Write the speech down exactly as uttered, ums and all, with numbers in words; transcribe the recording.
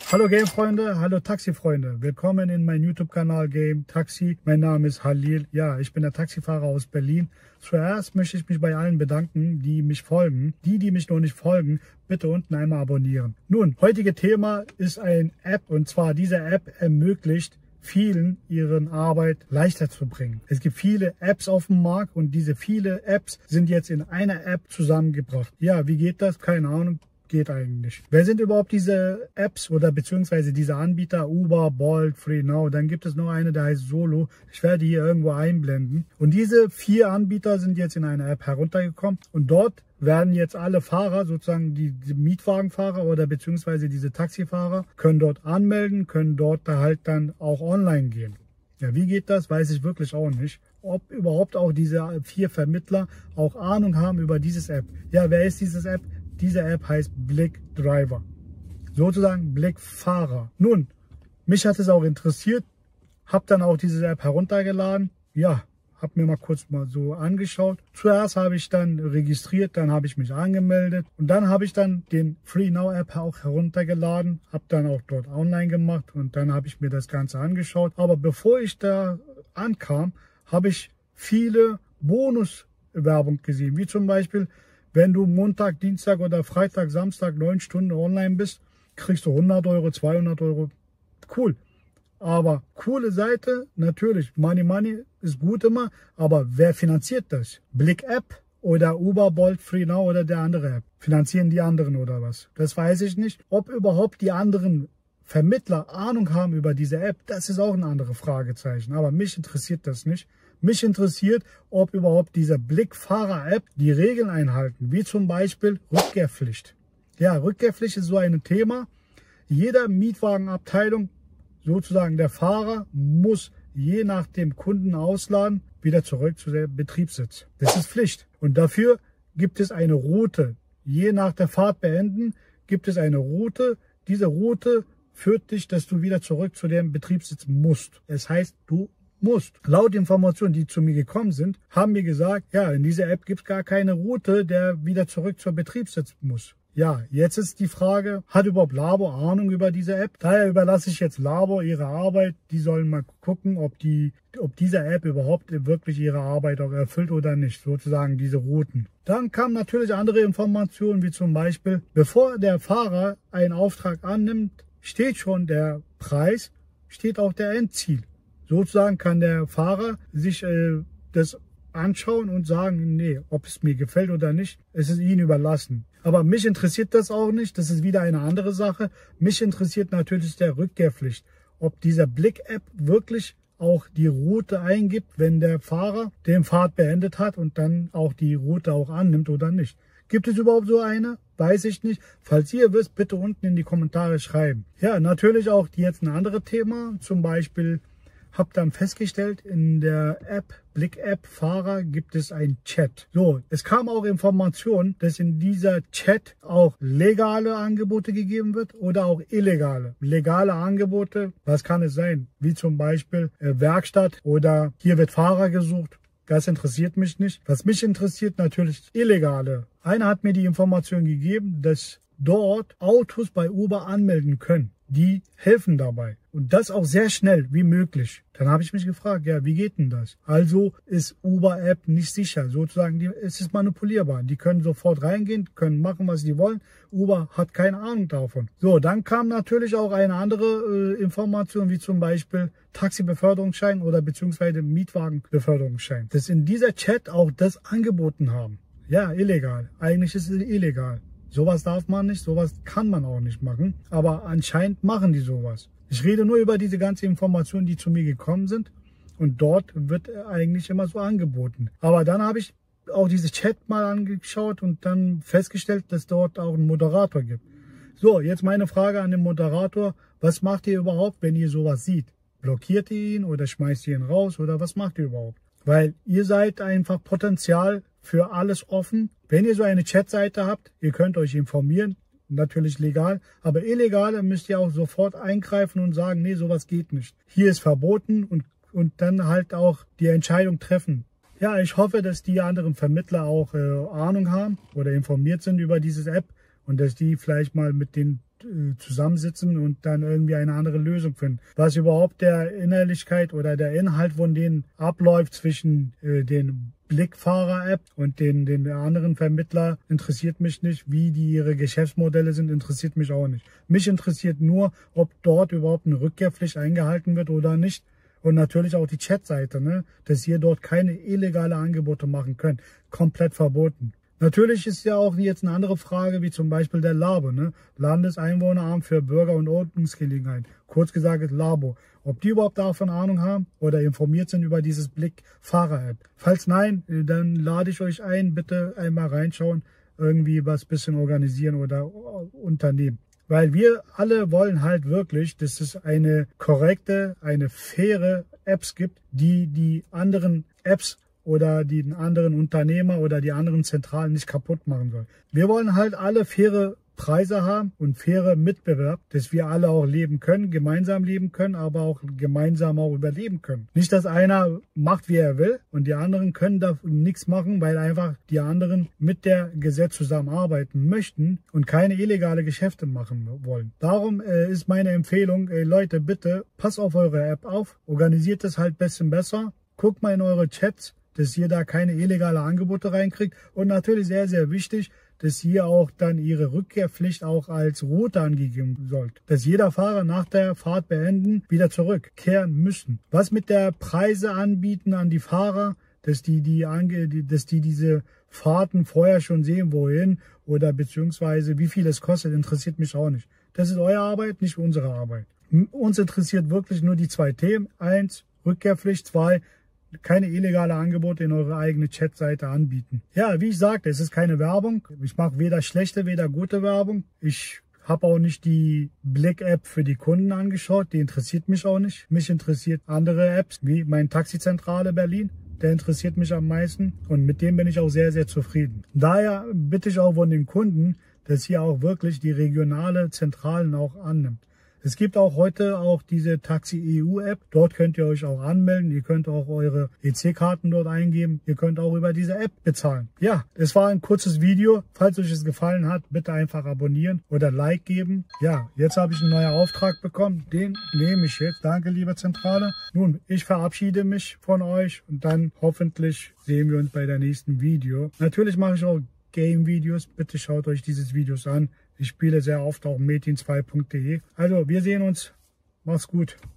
Hallo Game-Freunde, hallo Taxi-Freunde. Willkommen in meinem YouTube-Kanal Game Taxi. Mein Name ist Halil. Ja, ich bin der Taxifahrer aus Berlin. Zuerst möchte ich mich bei allen bedanken, die mich folgen. Die, die mich noch nicht folgen, bitte unten einmal abonnieren. Nun, heutige Thema ist eine App, und zwar diese App ermöglicht vielen ihren Arbeit leichter zu bringen. Es gibt viele Apps auf dem Markt und diese viele Apps sind jetzt in einer App zusammengebracht. Ja, wie geht das? Keine Ahnung. Geht eigentlich. Wer sind überhaupt diese Apps oder beziehungsweise diese Anbieter? Uber, Bolt, FreeNow. Dann gibt es noch eine, der heißt Solo. Ich werde hier irgendwo einblenden. Und diese vier Anbieter sind jetzt in eine App heruntergekommen. Und dort werden jetzt alle Fahrer, sozusagen die, die Mietwagenfahrer oder beziehungsweise diese Taxifahrer, können dort anmelden, können dort da halt dann auch online gehen. Ja, wie geht das? Weiß ich wirklich auch nicht. Ob überhaupt auch diese vier Vermittler auch Ahnung haben über dieses App. Ja, wer ist dieses App? Diese App heißt Blick Driver, sozusagen Blick Fahrer. Nun, mich hat es auch interessiert, habe dann auch diese App heruntergeladen. Ja, habe mir mal kurz mal so angeschaut. Zuerst habe ich dann registriert, dann habe ich mich angemeldet und dann habe ich dann den FreeNow App auch heruntergeladen, habe dann auch dort online gemacht und dann habe ich mir das Ganze angeschaut. Aber bevor ich da ankam, habe ich viele Bonuswerbung gesehen, wie zum Beispiel: Wenn du Montag, Dienstag oder Freitag, Samstag neun Stunden online bist, kriegst du hundert Euro, zweihundert Euro. Cool. Aber coole Seite, natürlich. Money Money ist gut immer. Aber wer finanziert das? Blick App oder Uber, Bolt, FreeNow oder der andere App? Finanzieren die anderen oder was? Das weiß ich nicht. Ob überhaupt die anderen Vermittler Ahnung haben über diese App, das ist auch ein anderes Fragezeichen. Aber mich interessiert das nicht. Mich interessiert, ob überhaupt diese Blick-Fahrer-App die Regeln einhalten, wie zum Beispiel Rückkehrpflicht. Ja, Rückkehrpflicht ist so ein Thema. Jeder Mietwagenabteilung, sozusagen der Fahrer, muss je nach dem Kunden ausladen, wieder zurück zu dem Betriebssitz. Das ist Pflicht. Und dafür gibt es eine Route. Je nach der Fahrt beenden, gibt es eine Route. Diese Route führt dich, dass du wieder zurück zu dem Betriebssitz musst. Es heißt, du musst. Laut Informationen, die zu mir gekommen sind, haben mir gesagt, ja, in dieser App gibt es gar keine Route, der wieder zurück zur Betriebssitz muss. Ja, jetzt ist die Frage, hat überhaupt Labo Ahnung über diese App? Daher überlasse ich jetzt Labo ihre Arbeit. Die sollen mal gucken, ob die, ob diese App überhaupt wirklich ihre Arbeit auch erfüllt oder nicht, sozusagen diese Routen. Dann kamen natürlich andere Informationen, wie zum Beispiel, bevor der Fahrer einen Auftrag annimmt, steht schon der Preis, steht auch der Endziel. Sozusagen kann der Fahrer sich äh, das anschauen und sagen, nee, ob es mir gefällt oder nicht, es ist ihnen überlassen. Aber mich interessiert das auch nicht, das ist wieder eine andere Sache. Mich interessiert natürlich der Rückkehrpflicht, ob dieser Blick-App wirklich auch die Route eingibt, wenn der Fahrer den Fahrt beendet hat und dann auch die Route auch annimmt oder nicht. Gibt es überhaupt so eine? Weiß ich nicht. Falls ihr wisst, bitte unten in die Kommentare schreiben. Ja, natürlich auch jetzt ein anderes Thema, zum Beispiel habe dann festgestellt, in der App, Blick-App Fahrer gibt es ein Chat. So, es kam auch Information, dass in dieser Chat auch legale Angebote gegeben wird oder auch illegale. Legale Angebote, was kann es sein? Wie zum Beispiel äh, Werkstatt oder hier wird Fahrer gesucht. Das interessiert mich nicht. Was mich interessiert, natürlich illegale. Einer hat mir die Information gegeben, dass dort Autos bei Uber anmelden können. Die helfen dabei. Und das auch sehr schnell wie möglich. Dann habe ich mich gefragt, ja, wie geht denn das? Also ist Uber-App nicht sicher. Sozusagen, die, es ist manipulierbar. Die können sofort reingehen, können machen, was sie wollen. Uber hat keine Ahnung davon. So, dann kam natürlich auch eine andere äh, Information, wie zum Beispiel Taxibeförderungsschein oder beziehungsweise Mietwagenbeförderungsschein. Dass in dieser Chat auch das angeboten haben. Ja, illegal. Eigentlich ist es illegal. Sowas darf man nicht, sowas kann man auch nicht machen. Aber anscheinend machen die sowas. Ich rede nur über diese ganze Informationen, die zu mir gekommen sind. Und dort wird eigentlich immer so angeboten. Aber dann habe ich auch diese Chat mal angeschaut und dann festgestellt, dass dort auch einen Moderator gibt. So, jetzt meine Frage an den Moderator. Was macht ihr überhaupt, wenn ihr sowas seht? Blockiert ihr ihn oder schmeißt ihr ihn raus oder was macht ihr überhaupt? Weil ihr seid einfach Potenzial für alles offen. Wenn ihr so eine Chatseite habt, ihr könnt euch informieren, natürlich legal, aber illegal müsst ihr auch sofort eingreifen und sagen, nee, sowas geht nicht. Hier ist verboten und, und dann halt auch die Entscheidung treffen. Ja, ich hoffe, dass die anderen Vermittler auch äh, Ahnung haben oder informiert sind über diese App und dass die vielleicht mal mit den zusammensitzen und dann irgendwie eine andere Lösung finden. Was überhaupt der Innerlichkeit oder der Inhalt von denen abläuft zwischen äh, den Blickfahrer-App und den, den anderen Vermittler, interessiert mich nicht. Wie die ihre Geschäftsmodelle sind, interessiert mich auch nicht. Mich interessiert nur, ob dort überhaupt eine Rückkehrpflicht eingehalten wird oder nicht. Und natürlich auch die Chatseite, ne? Dass ihr dort keine illegale Angebote machen könnt. Komplett verboten. Natürlich ist ja auch jetzt eine andere Frage, wie zum Beispiel der LABO, ne? Landeseinwohneramt für Bürger- und Ordnungsgelegenheit. Kurz gesagt LABO. Ob die überhaupt davon Ahnung haben oder informiert sind über dieses Blickfahrer-App. Falls nein, dann lade ich euch ein, bitte einmal reinschauen, irgendwie was bisschen organisieren oder unternehmen. Weil wir alle wollen halt wirklich, dass es eine korrekte, eine faire Apps gibt, die die anderen Apps oder die anderen Unternehmer oder die anderen Zentralen nicht kaputt machen soll. Wir wollen halt alle faire Preise haben und faire Mitbewerb, dass wir alle auch leben können, gemeinsam leben können, aber auch gemeinsam auch überleben können. Nicht, dass einer macht, wie er will und die anderen können da nichts machen, weil einfach die anderen mit der Gesetz zusammenarbeiten möchten und keine illegale Geschäfte machen wollen. Darum äh, ist meine Empfehlung, ey, Leute, bitte passt auf eure App auf, organisiert es halt ein bisschen besser, guckt mal in eure Chats, dass ihr da keine illegale Angebote reinkriegt und natürlich sehr, sehr wichtig, dass ihr auch dann ihre Rückkehrpflicht auch als Route angegeben sollt. Dass jeder Fahrer nach der Fahrt beenden wieder zurückkehren müssen. Was mit der Preise anbieten an die Fahrer, dass die, die, ange, dass die diese Fahrten vorher schon sehen, wohin oder beziehungsweise wie viel es kostet, interessiert mich auch nicht. Das ist eure Arbeit, nicht unsere Arbeit. Uns interessiert wirklich nur die zwei Themen. Eins, Rückkehrpflicht. Zwei, keine illegale Angebote in eure eigene Chatseite anbieten. Ja, wie ich sagte, es ist keine Werbung. Ich mache weder schlechte, weder gute Werbung. Ich habe auch nicht die Blick-App für die Kunden angeschaut. Die interessiert mich auch nicht. Mich interessiert andere Apps, wie mein Taxizentrale Berlin. Der interessiert mich am meisten und mit dem bin ich auch sehr, sehr zufrieden. Daher bitte ich auch von den Kunden, dass hier auch wirklich die regionale Zentralen auch annimmt. Es gibt auch heute auch diese Taxi E U App. Dort könnt ihr euch auch anmelden. Ihr könnt auch eure E C-Karten dort eingeben. Ihr könnt auch über diese App bezahlen. Ja, es war ein kurzes Video. Falls euch es gefallen hat, bitte einfach abonnieren oder Like geben. Ja, jetzt habe ich einen neuen Auftrag bekommen. Den nehme ich jetzt. Danke, liebe Zentrale. Nun, ich verabschiede mich von euch und dann hoffentlich sehen wir uns bei der nächsten Video. Natürlich mache ich auch Game-Videos. Bitte schaut euch dieses Videos an. Ich spiele sehr oft auch metin zwei punkt de. Also, wir sehen uns. Macht's gut.